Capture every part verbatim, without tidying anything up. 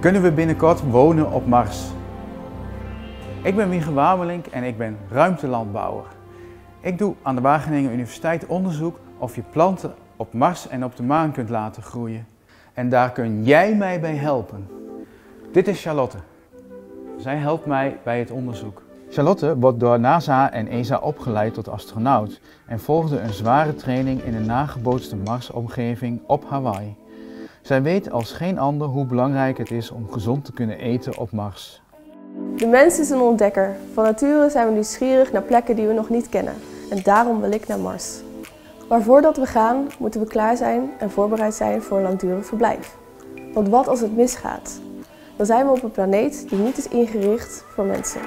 Kunnen we binnenkort wonen op Mars? Ik ben Wieger Wabelink en ik ben ruimtelandbouwer. Ik doe aan de Wageningen Universiteit onderzoek of je planten op Mars en op de maan kunt laten groeien. En daar kun jij mij bij helpen. Dit is Charlotte. Zij helpt mij bij het onderzoek. Charlotte wordt door NASA en E S A opgeleid tot astronaut en volgde een zware training in een nagebootste Marsomgeving op Hawaii. Zij weet als geen ander hoe belangrijk het is om gezond te kunnen eten op Mars. De mens is een ontdekker. Van nature zijn we nieuwsgierig naar plekken die we nog niet kennen. En daarom wil ik naar Mars. Maar voordat we gaan, moeten we klaar zijn en voorbereid zijn voor een langdurig verblijf. Want wat als het misgaat? Dan zijn we op een planeet die niet is ingericht voor mensen.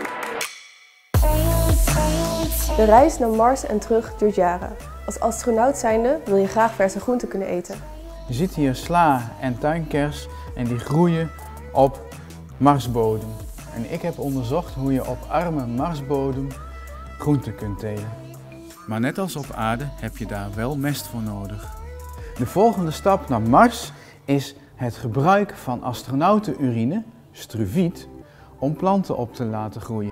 De reis naar Mars en terug duurt jaren. Als astronaut zijnde wil je graag verse groenten kunnen eten. Je ziet hier sla en tuinkers en die groeien op Marsbodem. En ik heb onderzocht hoe je op arme Marsbodem groenten kunt telen. Maar net als op aarde heb je daar wel mest voor nodig. De volgende stap naar Mars is het gebruik van astronautenurine, struviet, om planten op te laten groeien.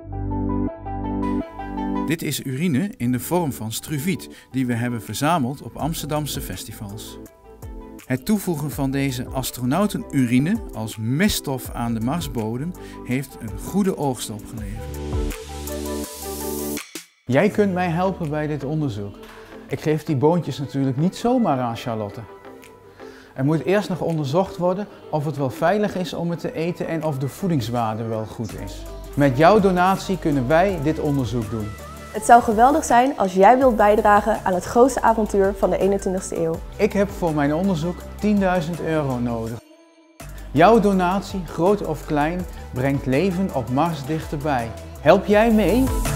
Dit is urine in de vorm van struviet die we hebben verzameld op Amsterdamse festivals. Het toevoegen van deze astronautenurine als meststof aan de Marsbodem heeft een goede oogst opgeleverd. Jij kunt mij helpen bij dit onderzoek. Ik geef die boontjes natuurlijk niet zomaar aan Charlotte. Er moet eerst nog onderzocht worden of het wel veilig is om het te eten en of de voedingswaarde wel goed is. Met jouw donatie kunnen wij dit onderzoek doen. Het zou geweldig zijn als jij wilt bijdragen aan het grootste avontuur van de eenentwintigste eeuw. Ik heb voor mijn onderzoek tienduizend euro nodig. Jouw donatie, groot of klein, brengt leven op Mars dichterbij. Help jij mee?